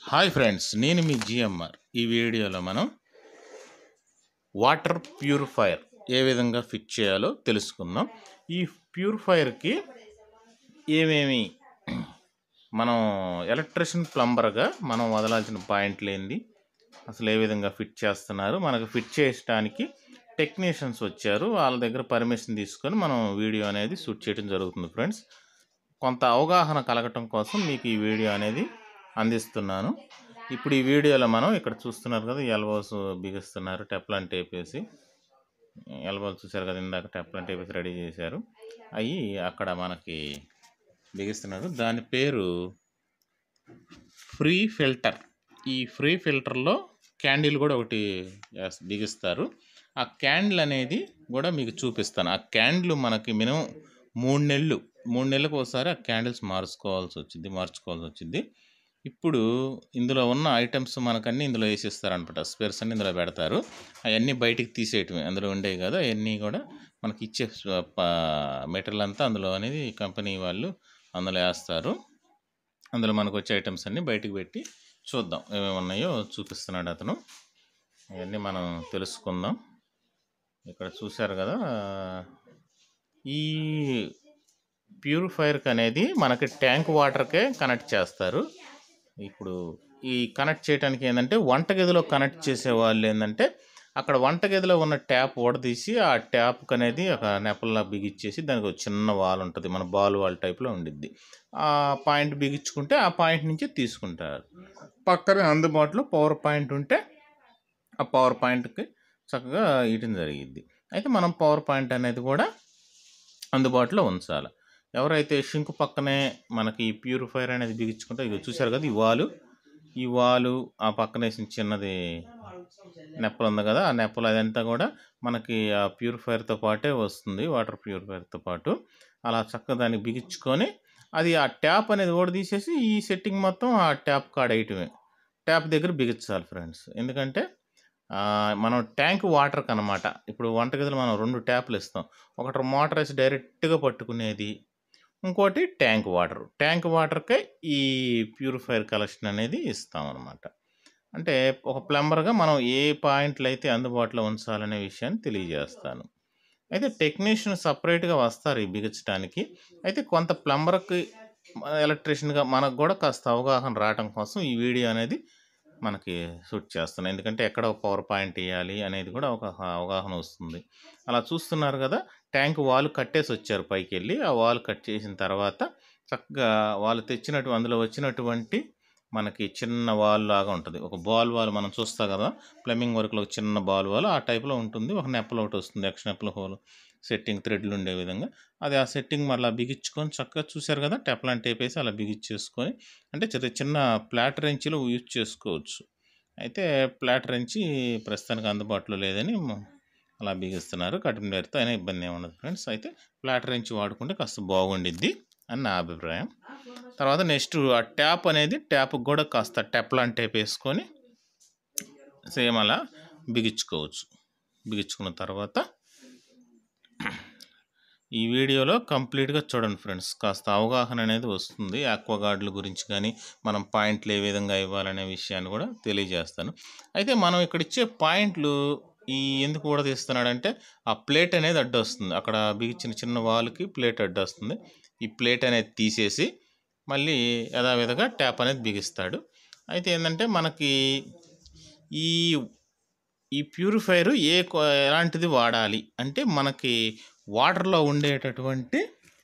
Hi friends, నేను మీ GMR. ఈ వీడియోలో మనం వాటర్ ప్యూరిఫైయర్ ఏ విధంగా ఫిట్ చేయాలో తెలుసుకుందాం. ఈ ప్యూరిఫైయర్కి ఏమేమి మనం ఎలక్ట్రిషియన్ ప్లంబర్గా మనం వదలాల్సిన పాయింట్లు ఏంది, అసలు ఏ విధంగా ఫిట్ చేస్తున్నారు, మనకు ఫిట్ చేయడానికి టెక్నీషియన్స్ వచ్చారు, వాళ్ళ దగ్గర పర్మిషన్ తీసుకొని మనం వీడియో అనేది షూట్ చేయడం జరుగుతుంది. ఫ్రెండ్స్, కొంత అవగాహన కలగటం కోసం మీకు ఈ వీడియో అనేది అందిస్తున్నాను. ఇప్పుడు ఈ వీడియోలో మనం ఇక్కడ చూస్తున్నారు కదా, ఎల్బోస్ బిగిస్తున్నారు. టెప్లాన్ టేప్ వేసి ఎల్బోస్ చూసారు కదా, ఇందాక టెప్లాన్ టేప్ వేసి రెడీ చేశారు. అవి అక్కడ మనకి బిగిస్తున్నారు. దాని పేరు ఫ్రీ ఫిల్టర్. ఈ ఫ్రీ ఫిల్టర్లో క్యాండిల్ కూడా ఒకటి బిగిస్తారు. ఆ క్యాండిల్ అనేది కూడా మీకు చూపిస్తాను. ఆ క్యాండిల్ మనకి మినిమం 3 నెలలకు ఒకసారి ఆ క్యాండిల్స్ మార్చుకోవాల్సి వచ్చింది. ఇప్పుడు ఇందులో ఉన్న ఐటమ్స్ మనకన్నీ ఇందులో వేసిస్తారనమాట. స్పేర్స్ అన్నీ ఇందులో పెడతారు. అవన్నీ బయటికి తీసేయటమే, అందులో ఉండేవి కదా, అవన్నీ కూడా మనకి ఇచ్చే మెటీరియల్ అంతా అందులో అనేది కంపెనీ వాళ్ళు అందులో వేస్తారు. అందులో మనకు వచ్చే ఐటమ్స్ అన్నీ బయటికి పెట్టి చూద్దాం ఏమేమి ఉన్నాయో చూపిస్తున్నాడు అతను. అవన్నీ మనం తెలుసుకుందాం. ఇక్కడ చూశారు కదా, ఈ ప్యూరిఫైయర్కి అనేది మనకి ట్యాంక్ వాటర్కే కనెక్ట్ చేస్తారు. ఇప్పుడు ఈ కనెక్ట్ చేయడానికి ఏంటంటే, వంటగదిలో కనెక్ట్ చేసే వాళ్ళు ఏంటంటే, అక్కడ వంటగదిలో ఉన్న ట్యాప్ ఓడదీసి ఆ ట్యాప్కి అనేది ఒక నెపల్లా బిగిచ్చేసి దానికి ఒక చిన్న వాల్ ఉంటుంది, మన బాల్ వాల్ టైప్లో ఉండిద్ది. ఆ పాయింట్ బిగించుకుంటే ఆ పాయింట్ నుంచి తీసుకుంటారు. పక్కనే అందుబాటులో పవర్ పాయింట్ ఉంటే ఆ పవర్ పాయింట్కి చక్కగా ఇయటం జరిగిద్ది. అయితే మనం పవర్ పాయింట్ అనేది కూడా అందుబాటులో ఉంచాలి. ఎవరైతే షింక్ పక్కనే మనకి ఈ ప్యూరిఫైయర్ అనేది బిగించుకుంటే, ఇది చూశారు కదా, ఈ వాలు ఆ పక్కన వేసిన చిన్నది నెప్పలు ఉంది కదా, ఆ నెప్పలు అదంతా కూడా మనకి ఆ ప్యూరిఫైయర్తో పాటే వస్తుంది, వాటర్ ప్యూరిఫైయర్తో పాటు. అలా చక్కగా దాన్ని బిగించుకొని అది ఆ ట్యాప్ అనేది కూడా తీసేసి ఈ సెట్టింగ్ మొత్తం ఆ ట్యాప్ కాడ వేయటమే. ట్యాప్ దగ్గర బిగించాలి ఫ్రెండ్స్. ఎందుకంటే మనం ట్యాంక్ వాటర్కి అనమాట. ఇప్పుడు వంటగదిలో మనం 2 ట్యాప్లు ఇస్తాం. ఒకటి మోటార్ వేసి డైరెక్ట్గా పట్టుకునేది, ఇంకోటి ట్యాంక్ వాటర్కే ఈ ప్యూరిఫైయర్ కలెక్షన్ అనేది ఇస్తామన్నమాట. అంటే ఒక ప్లంబర్గా మనం ఏ పాయింట్లు అయితే అందుబాటులో ఉంచాలనే విషయాన్ని తెలియజేస్తాను. అయితే టెక్నీషియన్ సపరేట్గా వస్తారు ఈ బిగించడానికి. అయితే కొంత ప్లంబర్కి, ఎలక్ట్రీషియన్గా మనకు కూడా కాస్త అవగాహన రావడం కోసం ఈ వీడియో అనేది మనకి షూట్ చేస్తున్నాను. ఎందుకంటే ఎక్కడ పవర్ పాయింట్ వేయాలి అనేది కూడా ఒక అవగాహన వస్తుంది. అలా చూస్తున్నారు కదా, ట్యాంక్ వాల్ కట్టేసి వచ్చారు పైకి వెళ్ళి. ఆ వాల్ కట్ చేసిన తర్వాత చక్కగా వాళ్ళు అందులో వచ్చినటువంటి మనకి చిన్న వాల్ లాగా ఉంటుంది. ఒక బాల్ వాల్ మనం చూస్తాం కదా, ప్లంబింగ్ వర్క్లో ఒక చిన్న బాల్ వాల్ ఆ టైప్లో ఉంటుంది. ఒక నెప్పలు ఒకటి వస్తుంది, ఎక్స్ నెప్పల హోల్ సెట్టింగ్ థ్రెడ్లు ఉండే విధంగా. అది ఆ సెట్టింగ్ మళ్ళీ బిగించుకొని చక్కగా చూశారు కదా, టెప్లాన్ టేప్ వేసి అలా బిగించేసుకొని, అంటే చిన్న ఫ్లాట్ రెంచిలో యూజ్ చేసుకోవచ్చు. అయితే ఫ్లాట్ రెంచి ప్రస్తుతానికి అందుబాటులో లేదని అలా బిగిస్తున్నారు. కటింగ్ డైర్తో అయినా ఇబ్బంది ఏమి ఉండదు ఫ్రెండ్స్. అయితే ఫ్లాట్ రెంచి వాడుకుంటే కాస్త బాగుండిద్ది అని నా అభిప్రాయం. తర్వాత నెక్స్ట్ ఆ ట్యాప్ అనేది, ట్యాప్కి కూడా కాస్త టెప్లాన్ టేప్ వేసుకొని సేమ్ అలా బిగించుకున్న తర్వాత ఈ వీడియోలో కంప్లీట్గా చూడండి ఫ్రెండ్స్. కాస్త అవగాహన అనేది వస్తుంది. ఆక్వాగార్డుల గురించి కానీ, మనం పాయింట్లు ఏ విధంగా ఇవ్వాలనే విషయాన్ని కూడా తెలియజేస్తాను. అయితే మనం ఇక్కడ ఇచ్చే పాయింట్లు ఎందుకు కూడా తీస్తున్నాడంటే, ఆ ప్లేట్ అనేది అడ్డొస్తుంది. అక్కడ బిగించిన చిన్న వాల్కి ప్లేట్ అడ్డొస్తుంది. ఈ ప్లేట్ అనేది తీసేసి మళ్ళీ యథావిధిగా ట్యాప్ అనేది బిగిస్తాడు. అయితే ఏంటంటే, మనకి ఈ ప్యూరిఫైయర్ ఎలాంటిది వాడాలి అంటే, మనకి వాటర్లో ఉండేటటువంటి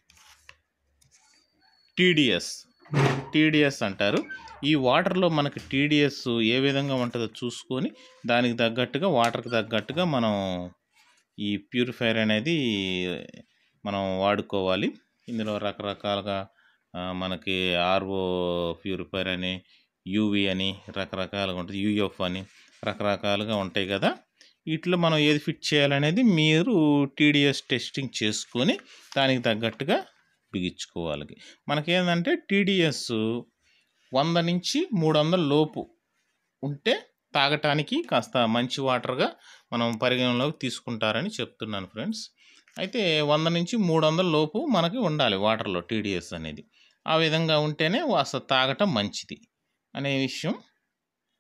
టీడీఎస్ అంటారు. ఈ వాటర్లో మనకి టీడీఎస్ ఏ విధంగా ఉంటుందో చూసుకొని దానికి తగ్గట్టుగా, వాటర్కి తగ్గట్టుగా మనం ఈ ప్యూరిఫైయర్ అనేది మనం వాడుకోవాలి. ఇందులో రకరకాలుగా మనకి ఆర్ఓ ప్యూరిఫైయర్ అని, యూవి అని రకరకాలుగా ఉంటుంది, యూఎఫ్ అని రకరకాలుగా ఉంటాయి కదా. వీటిలో మనం ఏది ఫిట్ చేయాలనేది మీరు టీడీఎస్ టెస్టింగ్ చేసుకొని దానికి తగ్గట్టుగా బిగించుకోవాలి. మనకేంటంటే టీడీఎస్ 100 నుంచి 300 లోపు ఉంటే తాగటానికి కాస్త మంచి వాటర్గా మనం పరిగణలోకి తీసుకుంటారని చెప్తున్నాను ఫ్రెండ్స్. అయితే 100 నుంచి 300 లోపు మనకి ఉండాలి వాటర్లో టీడీఎస్ అనేది. ఆ విధంగా ఉంటేనే అసలు తాగటం మంచిది అనే విషయం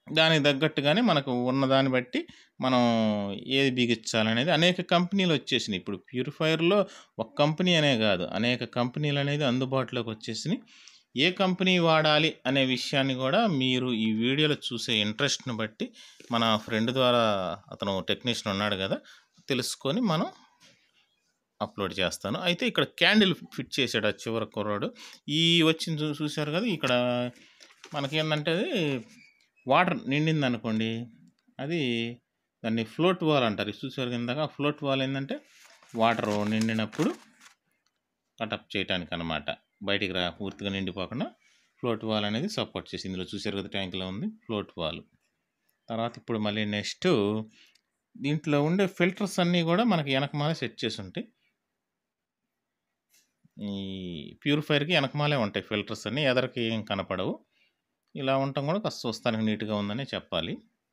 దానికి తగ్గట్టుగానే మనకు ఉన్నదాన్ని బట్టి మనం ఏది బిగించాలనేది అనేక కంపెనీలు వచ్చేసినాయి. ఇప్పుడు ప్యూరిఫైయర్‌లో ఒక కంపెనీ అనే కాదు, అనేక కంపెనీలనేది అందుబాటులోకి వచ్చేసినాయి. ఏ కంపెనీ వాడాలి అనే విషయాన్ని కూడా మీరు ఈ వీడియోలో చూసే ఇంట్రెస్ట్‌ని బట్టి మన ఫ్రెండ్ ద్వారా, అతను టెక్నీషియన్ ఉన్నాడు కదా, తెలుసుకొని మనం అప్లోడ్ చేస్తాను. అయితే ఇక్కడ క్యాండిల్ ఫిట్ చేశాడు ఆ చివర కుర్రాడు. ఈ వచ్చింది చూసారు కదా, ఇక్కడ మనకేందంటే అది వాటర్ నిండిందనుకోండి, అది దాన్ని ఫ్లోట్ వాల్ అంటారు. చూసారు కిందగా ఫ్లోట్ వాల్ ఏంటంటే వాటర్ నిండినప్పుడు కటప్ చేయడానికి అనమాట, బయటికి పూర్తిగా నిండిపోకుండా ఫ్లోట్ వాల్ అనేది సపోర్ట్ చేసి, ఇందులో చూసారు కదా ట్యాంక్లో ఉంది ఫ్లోట్ వాల్. తర్వాత ఇప్పుడు మళ్ళీ నెక్స్ట్ దీంట్లో ఉండే ఫిల్టర్స్ అన్నీ కూడా మనకి వెనకమాలే సెట్ చేసి ఉంటాయి. ఈ ప్యూరిఫైర్కి వెనకమాలే ఉంటాయి ఫిల్టర్స్ అన్నీ, ఎదరికి ఏం కనపడవు. ఇలా ఉండటం కూడా కాస్త చూస్తానికి నీట్గా ఉందని చెప్పాలి.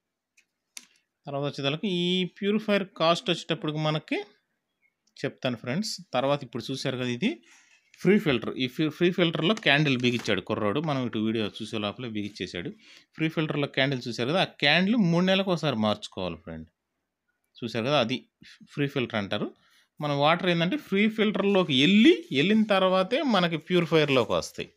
తర్వాత వచ్చేదానికి ఈ ప్యూరిఫైర్ కాస్ట్ వచ్చేటప్పటికి మనకి చెప్తాను ఫ్రెండ్స్. తర్వాత ఇప్పుడు చూసారు కదా, ఇది ఫ్రీ ఫిల్టర్. ఈ ఫ్రీ ఫిల్టర్లో క్యాండిల్ బిగించాడు కుర్రాడు, మనం ఇటు వీడియో చూసే లోపల బిగించేశాడు. ఫ్రీ ఫిల్టర్లో క్యాండిల్ చూసారు కదా, ఆ క్యాండిల్ 3 నెలలకు ఒకసారి మార్చుకోవాలి ఫ్రెండ్. చూసారు కదా, అది ఫ్రీ ఫిల్టర్ అంటారు. మన వాటర్ ఏంటంటే ఫ్రీ ఫిల్టర్లోకి వెళ్ళిన తర్వాతే మనకి ప్యూరిఫైయర్లోకి వస్తాయి.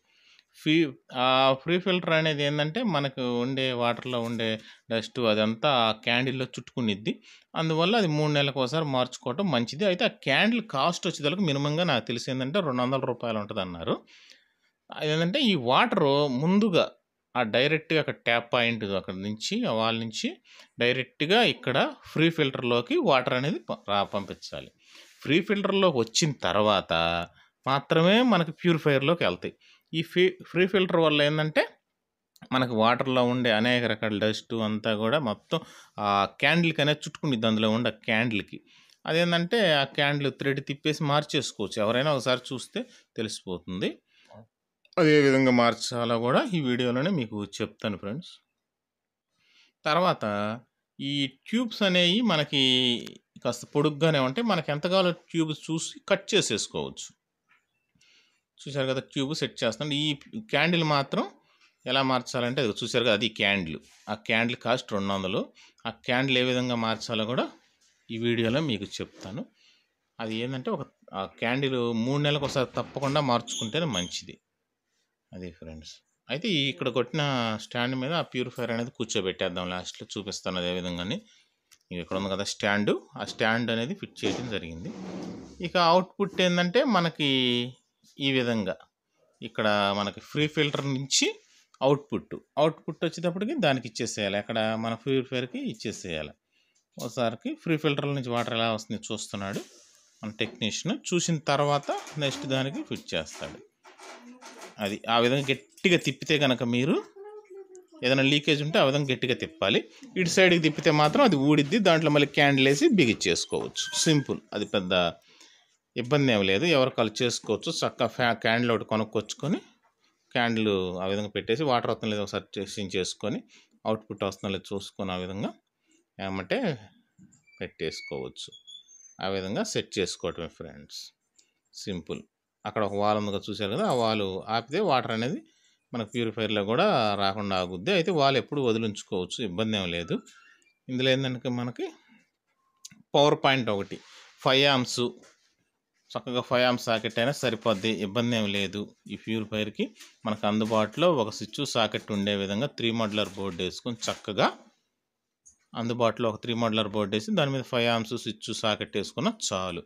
ఫ్రీ ఫిల్టర్ అనేది ఏంటంటే మనకు ఉండే వాటర్లో ఉండే డస్ట్ అదంతా ఆ క్యాండిల్లో చుట్టుకునిద్ది. అందువల్ల అది 3 నెలలకు ఒకసారి మార్చుకోవటం మంచిది. అయితే ఆ క్యాండిల్ కాస్ట్ వచ్చేదానికి మినిమంగా నాకు తెలిసి ఏంటంటే ₹200 ఉంటుంది అన్నారు. అదేంటంటే ఈ వాటరు ముందుగా డైరెక్ట్గా అక్కడ ట్యాప్ పాయింట్ అక్కడ నుంచి, ఆ వాల్ నుంచి డైరెక్ట్గా ఇక్కడ ఫ్రీ ఫిల్టర్లోకి వాటర్ అనేది పంపించాలి. ఫ్రీ ఫిల్టర్లోకి వచ్చిన తర్వాత మాత్రమే మనకి ప్యూరిఫైయర్లోకి వెళ్తాయి. ఈ ఫ్రీ ఫిల్టర్ వల్ల ఏంటంటే మనకు వాటర్లో ఉండే అనేక రకాల డస్ట్ అంతా కూడా మొత్తం ఆ క్యాండిల్కి అనేది చుట్టుకునిద్ది, అందులో ఉండే క్యాండిల్కి. అదేంటంటే ఆ క్యాండిల్ థ్రెడ్ తిప్పేసి మార్చేసుకోవచ్చు, ఎవరైనా ఒకసారి చూస్తే తెలిసిపోతుంది. అదే విధంగా మార్చాలో కూడా ఈ వీడియోలోనే మీకు చెప్తాను ఫ్రెండ్స్. తర్వాత ఈ ట్యూబ్స్ అనేవి మనకి కాస్త పొడుగ్గానే ఉంటాయి, మనకి ఎంత కావాలో ట్యూబ్స్ చూసి కట్ చేసేసుకోవచ్చు. చూసారు కదా, ట్యూబ్ సెట్ చేస్తాను. ఈ క్యాండిల్ మాత్రం ఎలా మార్చాలంటే అది చూసారు కదా, అది క్యాండిల్. ఆ క్యాండిల్ కాస్ట్ 200. ఆ క్యాండిల్ ఏ విధంగా మార్చాలో కూడా ఈ వీడియోలో మీకు చెప్తాను. అది ఏంటంటే ఆ క్యాండిల్ 3 నెలలకు ఒకసారి తప్పకుండా మార్చుకుంటేనే మంచిది. అది ఫ్రెండ్స్. అయితే ఇక్కడ కొట్టిన స్టాండ్ మీద ఆ ప్యూరిఫైర్ అనేది కూర్చోబెట్టేద్దాం, లాస్ట్లో చూపిస్తాను అదే విధంగానే. ఇక్కడ ఉంది కదా స్టాండు, ఆ స్టాండ్ అనేది ఫిట్ చేయడం జరిగింది. ఇక అవుట్పుట్ ఏంటంటే మనకి ఈ విధంగా ఇక్కడ మనకి ఫ్రీ ఫిల్టర్ నుంచి అవుట్పుట్ వచ్చేటప్పటికి దానికి ఇచ్చేసేయాలి, అక్కడ మన ప్యూరిఫైర్కి ఇచ్చేసేయాలి. ఒకసారికి ఫ్రీ ఫిల్టర్ నుంచి వాటర్ ఎలా వస్తుంది చూస్తున్నాడు మన టెక్నీషియన్. చూసిన తర్వాత నెక్స్ట్ దానికి ఫిట్ చేస్తాడు. అది ఆ విధంగా గట్టిగా తిప్పితే కనుక, మీరు ఏదైనా లీకేజ్ ఉంటే ఆ విధంగా గట్టిగా తిప్పాలి. ఇటు సైడ్కి తిప్పితే మాత్రం అది ఊడిద్ది, దాంట్లో మళ్ళీ క్యాండిల్ వేసి బిగించేసుకోవచ్చు. సింపుల్, అది పెద్ద ఇబ్బంది ఏమి లేదు, ఎవరు కాల్ చేసుకోవచ్చు. చక్కగా క్యాండిల్ ఒకటి కొనుక్కొచ్చుకొని క్యాండిల్ ఆ విధంగా పెట్టేసి వాటర్ వస్తుంది లేదో ఒకసారి టెస్టింగ్ చేసుకొని అవుట్పుట్ వస్తుందో లేదో చూసుకొని ఆ విధంగా ఏమంటే పెట్టేసుకోవచ్చు. ఆ విధంగా సెట్ చేసుకోవటమే ఫ్రెండ్స్, సింపుల్. అక్కడ ఒక వాల్ ఉందిగా చూసారు కదా, ఆ వాల్ ఆపితే వాటర్ అనేది మన ప్యూరిఫైర్లో కూడా రాకుండా ఆగుద్ది. అయితే వాల్ ఎప్పుడు వదిలించుకోవచ్చు, ఇబ్బంది ఏం లేదు. ఇందులో ఏంటంటే మనకి పవర్ పాయింట్ ఒకటి 5 amps, చక్కగా 5 amps సాకెట్ అయినా సరిపోద్ది, ఇబ్బంది ఏం లేదు. ఈ ప్యూరిఫైర్కి మనకు అందుబాటులో ఒక స్విచ్ సాకెట్ ఉండే విధంగా 3 modular బోర్డు వేసుకొని చక్కగా అందుబాటులో ఒక 3 modular బోర్డు వేసి దాని మీద 5 amps స్విచ్ సాకెట్ వేసుకున్న చాలు.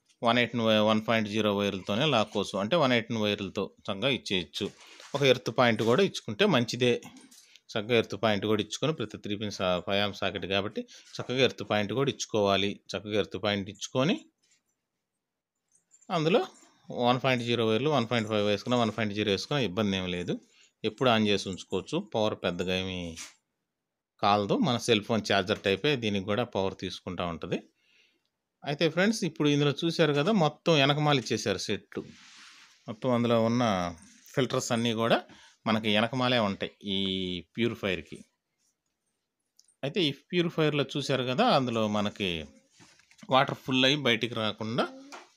1.0 వైర్లతోనే లాక్కోవచ్చు, అంటే 118 వైర్లతో చక్కగా ఇచ్చేయచ్చు. ఒక ఎర్త్ పాయింట్ కూడా ఇచ్చుకుంటే మంచిదే. చక్కగా ఎర్త్ పాయింట్ కూడా ఇచ్చుకొని ప్రతి 3 pins 5 amps సాకెట్ కాబట్టి చక్కగా ఎర్త్ పాయింట్ కూడా ఇచ్చుకోవాలి. చక్కగా ఎర్త్ పాయింట్ ఇచ్చుకొని అందులో 1.0 వైర్లు 1.5 వేసుకున్నా 1.0 వేసుకున్నా ఇబ్బంది ఏమి లేదు, ఎప్పుడు ఆన్ చేసి ఉంచుకోవచ్చు. పవర్ పెద్దగా ఏమి కాలదు, మన సెల్ ఫోన్ ఛార్జర్ టైపే, దీనికి కూడా పవర్ తీసుకుంటూ ఉంటుంది. అయితే ఫ్రెండ్స్ ఇప్పుడు ఇందులో చూశారు కదా, మొత్తం వెనకమాల ఇచ్చేసారు సెట్. మొత్తం అందులో ఉన్న ఫిల్టర్స్ అన్నీ కూడా మనకి వెనకమాలే ఉంటాయి ఈ ప్యూరిఫైర్కి. అయితే ఈ ప్యూరిఫైర్లో చూశారు కదా, అందులో మనకి వాటర్ ఫుల్ అయ్యి బయటికి రాకుండా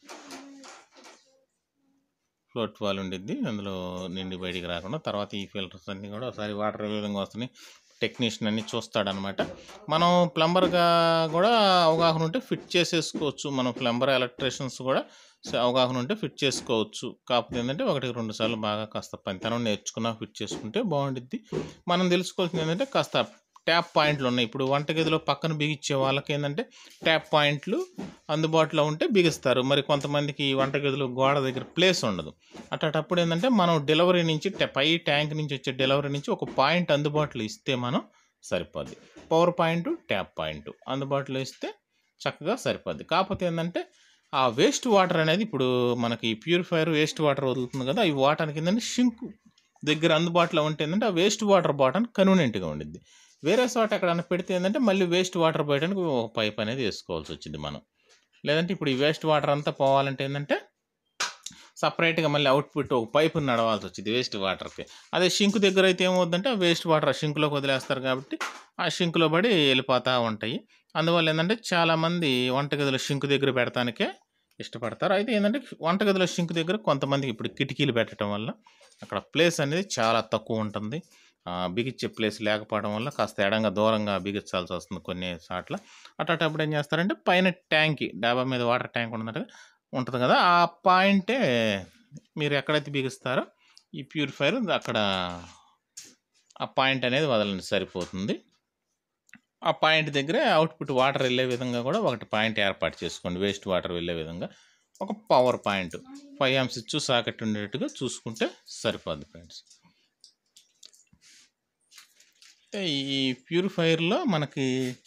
ఫ్లోట్ వాల్ ఉండిద్ది, అందులో నిండి బయటికి రాకుండా. తర్వాత ఈ ఫిల్టర్స్ అన్నీ కూడా ఒకసారి వాటర్ ఏ విధంగా వస్తున్నాయి టెక్నీషియన్ అన్ని చూస్తాడనమాట. మనం ప్లంబర్‌గా కూడా అవగాహన ఉంటే ఫిట్ చేసేసుకోవచ్చు. మనం ప్లంబర్, ఎలక్ట్రీషియన్స్ కూడా అవగాహన ఉంటే ఫిట్ చేసుకోవచ్చు. కాకపోతే ఏంటంటే 1, 2 సార్లు బాగా కాస్త పనితనం నేర్చుకున్నా ఫిట్ చేసుకుంటే బాగుండిద్ది. మనం తెలుసుకోవాల్సింది ఏంటంటే కాస్త ట్యాప్ పాయింట్లు ఉన్నాయి. ఇప్పుడు వంటగదిలో పక్కన బిగించే వాళ్ళకి ఏంటంటే ట్యాప్ పాయింట్లు అందుబాటులో ఉంటే బిగిస్తారు. మరి కొంతమందికి వంటగదిలో గోడ దగ్గర ప్లేస్ ఉండదు. అట్లాంటప్పుడు ఏంటంటే మనం డెలివరీ నుంచి పై ట్యాంక్ నుంచి వచ్చే డెలివరీ నుంచి ఒక పాయింట్ అందుబాటులో ఇస్తే మనం సరిపోద్ది. పవర్ పాయింట్, ట్యాప్ పాయింట్ అందుబాటులో ఇస్తే చక్కగా సరిపోద్ది. కాకపోతే ఏంటంటే ఆ వేస్ట్ వాటర్ అనేది ఇప్పుడు మనకి ప్యూరిఫైయర్ వేస్ట్ వాటర్ వదులుతుంది కదా, ఈ వాటర్కి ఏంటంటే షింక్ దగ్గర అందుబాటులో ఉంటే ఏంటంటే ఆ వేస్ట్ వాటర్ బాటానికి కన్వీనియంట్గా ఉండిద్ది. వేరే చోట ఎక్కడైనా పెడితే ఏంటంటే మళ్ళీ వేస్ట్ వాటర్ పోయడానికి ఒక పైప్ అనేది వేసుకోవాల్సి వచ్చింది మనం. లేదంటే ఇప్పుడు ఈ వేస్ట్ వాటర్ అంతా పోవాలంటే ఏంటంటే సపరేట్గా మళ్ళీ అవుట్పుట్ ఒక పైపు నడవాల్సి వచ్చింది వేస్ట్ వాటర్కి. అదే షింక్ దగ్గర అయితే ఏమవుద్దంటే ఆ వేస్ట్ వాటర్ ఆ షింక్లోకి వదిలేస్తారు కాబట్టి ఆ షింక్లో పడి వెళ్ళిపోతూ ఉంటాయి. అందువల్ల ఏంటంటే చాలామంది వంటగదిలో షింక్ దగ్గర పెడతానికే ఇష్టపడతారు. అయితే ఏంటంటే వంటగదిలో షింక్ దగ్గర కొంతమందికి ఇప్పుడు కిటికీలు పెట్టడం వల్ల అక్కడ ప్లేస్ అనేది చాలా తక్కువ ఉంటుంది. బిగించే ప్లేస్ లేకపోవడం వల్ల కాస్త ఎడంగా దూరంగా బిగించాల్సి వస్తుంది కొన్ని చోట్ల. అట్లాంటప్పుడు ఏం చేస్తారంటే పైన ట్యాంకి డాబా మీద వాటర్ ట్యాంక్ ఉంటుంది కదా, ఆ పాయింటే మీరు ఎక్కడైతే బిగిస్తారో ఈ ప్యూరిఫైయర్ అక్కడ ఆ పాయింట్ అనేది వదలండి సరిపోతుంది. ఆ పాయింట్ దగ్గరే అవుట్పుట్ వాటర్ వెళ్ళే విధంగా కూడా ఒకటి పాయింట్ ఏర్పాటు చేసుకోండి. వేస్ట్ వాటర్ వెళ్ళే విధంగా ఒక power point 5 amps switch socket ఉండేట్టుగా చూసుకుంటే సరిపోద్ది ఫ్రెండ్స్. ఈ ప్యూరిఫైయర్లో మనకి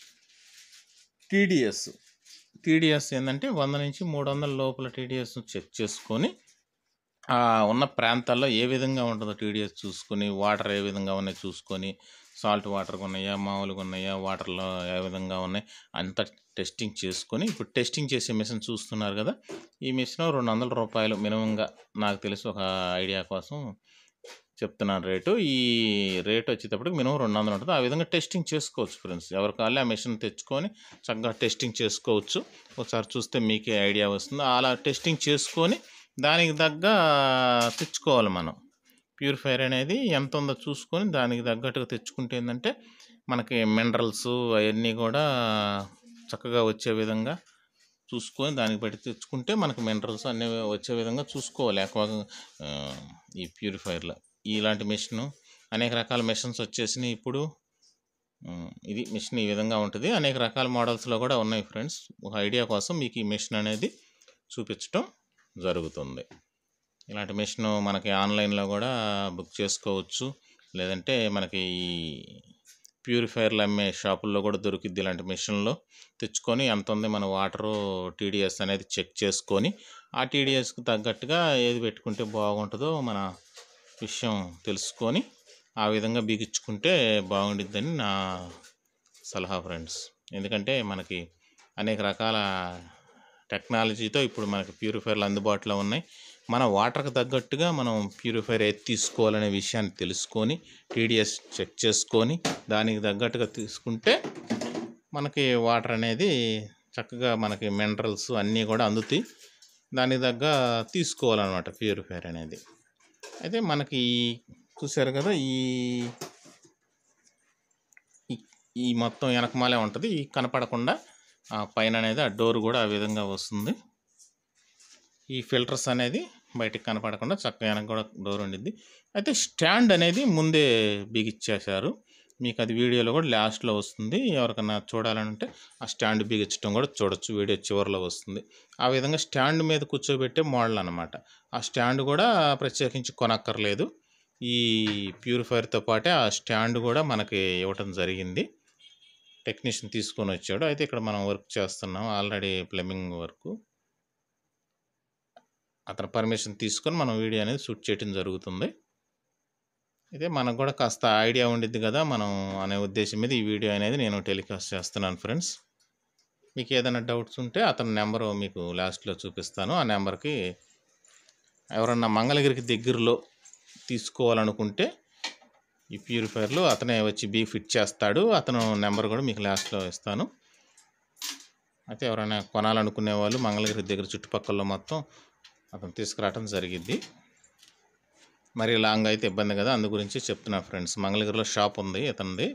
టీడీఎస్ ఏంటంటే 100 నుంచి 300 లోపల టీడీఎస్ చెక్ చేసుకొని ఉన్న ప్రాంతాల్లో ఏ విధంగా ఉంటుందో టీడీఎస్ చూసుకొని, వాటర్ ఏ విధంగా ఉన్నాయి చూసుకొని, సాల్ట్ వాటర్గా ఉన్నాయా, మామూలుగా ఉన్నాయా, వాటర్లో ఏ విధంగా ఉన్నాయి అంతా టెస్టింగ్ చేసుకొని, ఇప్పుడు టెస్టింగ్ చేసే మిషన్ చూస్తున్నారు కదా, ఈ మిషన్ ₹200 మినిమంగా నాకు తెలిసి ఒక ఐడియా కోసం చెప్తున్నాను రేటు. ఈ రేట్ వచ్చేటప్పటికి మినిమం 200 ఉంటుంది. ఆ విధంగా టెస్టింగ్ చేసుకోవచ్చు ఫ్రెండ్స్. ఎవరి కావాలి ఆ మిషన్ తెచ్చుకొని చక్కగా టెస్టింగ్ చేసుకోవచ్చు. ఒకసారి చూస్తే మీకే ఐడియా వస్తుంది. అలా టెస్టింగ్ చేసుకొని దానికి తగ్గ తెచ్చుకోవాలి మనం. ప్యూరిఫైయర్ అనేది ఎంత ఉందో చూసుకొని దానికి తగ్గట్టుగా తెచ్చుకుంటే ఏంటంటే మనకి మినరల్స్ అవన్నీ కూడా చక్కగా వచ్చే విధంగా చూసుకొని దానికి బట్టి తెచ్చుకుంటే మనకి మినరల్స్ అన్నీ వచ్చే విధంగా చూసుకోవాలి. ఈ ప్యూరిఫైయర్లో ఇలాంటి మిషన్ అనేక రకాల మిషన్స్ వచ్చేసినాయి ఇప్పుడు. ఇది మిషన్ ఈ విధంగా ఉంటుంది. అనేక రకాల మోడల్స్లో కూడా ఉన్నాయి ఫ్రెండ్స్. ఒక ఐడియా కోసం మీకు ఈ మిషన్ అనేది చూపించడం జరుగుతుంది. ఇలాంటి మిషన్ మనకి ఆన్లైన్లో కూడా బుక్ చేసుకోవచ్చు. లేదంటే మనకి ఈ ప్యూరిఫైయర్లు అమ్మే షాపుల్లో కూడా దొరికిద్ది. ఇలాంటి మిషన్లో తెచ్చుకొని ఎంత ఉంది మన వాటరు టీడీఎస్ అనేది చెక్ చేసుకొని ఆ టీడీఎస్కి తగ్గట్టుగా ఏది పెట్టుకుంటే బాగుంటుందో మన విషయం తెలుసుకొని ఆ విధంగా బిగించుకుంటే బాగుండిద్దని నా సలహా ఫ్రెండ్స్. ఎందుకంటే మనకి అనేక రకాల టెక్నాలజీతో ఇప్పుడు మనకి ప్యూరిఫైయర్లు అందుబాటులో ఉన్నాయి. మన వాటర్కి తగ్గట్టుగా మనం ప్యూరిఫైయర్ ఏది తీసుకోవాలనే విషయాన్ని తెలుసుకొని టీడీఎస్ చెక్ చేసుకొని దానికి తగ్గట్టుగా తీసుకుంటే మనకి వాటర్ అనేది చక్కగా మనకి మినరల్స్ అన్నీ కూడా అందుతాయి. దానికి తగ్గ తీసుకోవాలన్నమాట ప్యూరిఫైయర్ అనేది. అయితే మనకి చూసారు కదా, ఈ మొత్తం వెనకమాలే ఉంటుంది. ఈ కనపడకుండా పైన అనేది ఆ డోర్ కూడా ఆ విధంగా వస్తుంది. ఈ ఫిల్టర్స్ అనేది బయటికి కనపడకుండా చక్కగా వెనక కూడా డోర్ ఉండిద్ది. అయితే స్టాండ్ అనేది ముందే బిగిచ్చేశారు. మీకు అది వీడియోలో కూడా లాస్ట్లో వస్తుంది. ఎవరికన్నా చూడాలంటే ఆ స్టాండ్ బిగించడం కూడా చూడొచ్చు, వీడియో చివరిలో వస్తుంది. ఆ విధంగా స్టాండ్ మీద కూర్చోబెట్టే మోడల్ అన్నమాట. ఆ స్టాండ్ కూడా ప్రత్యేకించి కొనక్కర్లేదు. ఈ ప్యూరిఫైయర్తో పాటే ఆ స్టాండ్ కూడా మనకి ఇవ్వటం జరిగింది. టెక్నీషియన్ తీసుకొని వచ్చాడు. అయితే ఇక్కడ మనం వర్క్ చేస్తున్నాం ఆల్రెడీ ప్లంబింగ్ వర్క్. అతను పర్మిషన్ తీసుకొని మనం వీడియో అనేది షూట్ చేయడం జరుగుతుంది. అయితే మనకు కూడా కాస్త ఐడియా ఉండిద్ది కదా మనం అనే ఉద్దేశం మీద ఈ వీడియో అనేది నేను టెలికాస్ట్ చేస్తున్నాను ఫ్రెండ్స్. మీకు ఏదైనా డౌట్స్ ఉంటే అతని నెంబరు మీకు లాస్ట్లో చూపిస్తాను. ఆ నెంబర్కి ఎవరన్నా మంగళగిరికి దగ్గరలో తీసుకోవాలనుకుంటే ఈ ప్యూరిఫైయర్లు అతనే వచ్చి ఫిట్ చేస్తాడు. అతను నెంబర్ కూడా మీకు లాస్ట్లో ఇస్తాను. అయితే ఎవరైనా కొనాలనుకునే వాళ్ళు మంగళగిరి దగ్గర చుట్టుపక్కల మొత్తం అతను తీసుకురావడం జరిగిద్ది. మరి లాంగ్ అయితే ఇబ్బంది కదా, అందు గురించి చెప్తున్నా ఫ్రెండ్స్. మంగళగిరిలో షాప్ ఉంది ఇతనిది.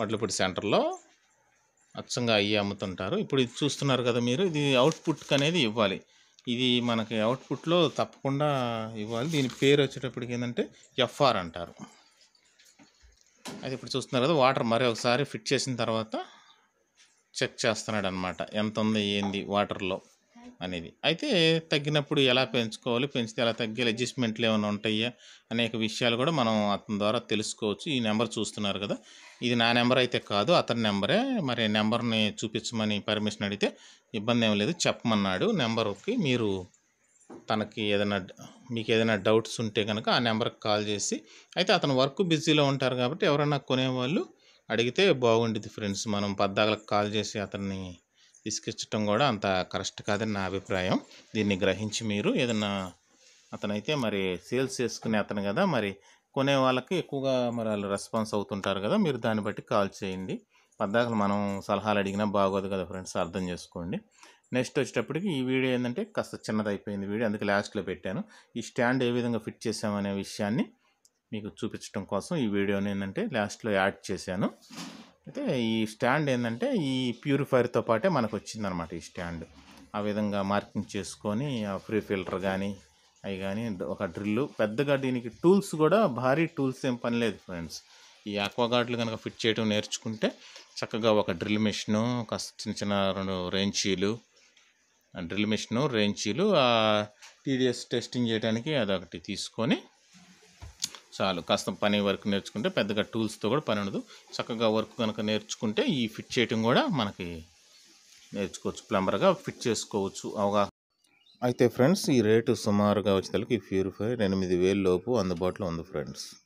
వడ్లపూడి సెంటర్లో అచ్చంగా అయ్యి అమ్ముతుంటారు. ఇప్పుడు ఇది చూస్తున్నారు కదా మీరు, ఇది అవుట్పుట్ అనేది ఇవ్వాలి. ఇది మనకి అవుట్పుట్లో తప్పకుండా ఇవ్వాలి. దీని పేరు వచ్చేటప్పటికి ఏంటంటే ఎఫ్ఆర్ అంటారు. అయితే ఇప్పుడు చూస్తున్నారు కదా, వాటర్ మరి ఒకసారి ఫిట్ చేసిన తర్వాత చెక్ చేస్తున్నాడు అనమాట, ఎంత ఉంది ఏంది వాటర్లో అనేది. అయితే తగ్గినప్పుడు ఎలా పెంచుకోవాలి, పెంచితే ఎలా తగ్గాలి, అడ్జస్ట్మెంట్లు ఏమైనా ఉంటాయా అనేక విషయాలు కూడా మనం అతని ద్వారా తెలుసుకోవచ్చు. ఈ నెంబర్ చూస్తున్నారు కదా, ఇది నా నెంబర్ అయితే కాదు, అతని నెంబరే. మరి నెంబర్ని చూపించమని పర్మిషన్ అడిగితే ఇబ్బంది ఏం లేదు, చెప్పమన్నాడు. నెంబర్కి మీరు తనకి మీకు ఏదైనా డౌట్స్ ఉంటే కనుక ఆ నెంబర్కి కాల్ చేసి, అయితే అతను వర్క్ బిజీలో ఉంటారు కాబట్టి ఎవరైనా కొనేవాళ్ళు అడిగితే బాగుండేది ఫ్రెండ్స్. మనం పద్దాకలకు కాల్ చేసి అతన్ని తీసుకొచ్చటం కూడా అంత కరెక్ట్ కాదని నా అభిప్రాయం. దీన్ని గ్రహించి మీరు ఏదన్నా, అతనైతే మరి సేల్స్ చేసుకునే అతను కదా, మరి కొనే వాళ్ళకి ఎక్కువగా మరి వాళ్ళు రెస్పాన్స్ అవుతుంటారు కదా, మీరు దాన్ని బట్టి కాల్ చేయండి. పద్దాకలు మనం సలహాలు అడిగినా బాగోదు కదా ఫ్రెండ్స్, అర్థం చేసుకోండి. నెక్స్ట్ వచ్చేటప్పటికి ఈ వీడియో ఏంటంటే కాస్త చిన్నదైపోయింది వీడియో, అందుకే లాస్ట్లో పెట్టాను. ఈ స్టాండ్ ఏ విధంగా ఫిట్ చేసామనే విషయాన్ని మీకు చూపించడం కోసం ఈ వీడియోని ఏంటంటే లాస్ట్లో యాడ్ చేశాను. అయితే ఈ స్టాండ్ ఏంటంటే ఈ ప్యూరిఫైర్తో పాటే మనకు వచ్చిందనమాట ఈ స్టాండ్. ఆ విధంగా మార్కింగ్ చేసుకొని ఆ ఫ్రీ ఫిల్టర్ కానీ అవి కానీ, ఒక డ్రిల్లు, పెద్దగా దీనికి టూల్స్ కూడా భారీ టూల్స్ ఏం పని లేదు ఫ్రెండ్స్. ఈ ఆక్వాగార్డ్లు కనుక ఫిట్ చేయడం నేర్చుకుంటే చక్కగా ఒక డ్రిల్ మిషను, కాస్త చిన్న చిన్న 2 రేంచీలు, డ్రిల్ మిషను, రేంచీలు, టీడీఎస్ టెస్టింగ్ చేయడానికి అదొకటి తీసుకొని చాలు. కాస్త పని వర్క్ నేర్చుకుంటే పెద్దగా టూల్స్తో కూడా పని ఉండదు. చక్కగా వర్క్ కనుక నేర్చుకుంటే ఈ ఫిట్ చేయటం కూడా మనకి నేర్చుకోవచ్చు, ప్లంబర్గా ఫిట్ చేసుకోవచ్చు అవగాహన. అయితే ఫ్రెండ్స్, ఈ రేటు సుమారుగా వచ్చేసరికి ఈ ప్యూరిఫైర్ 8,000 లోపు అందుబాటులో ఉంది ఫ్రెండ్స్.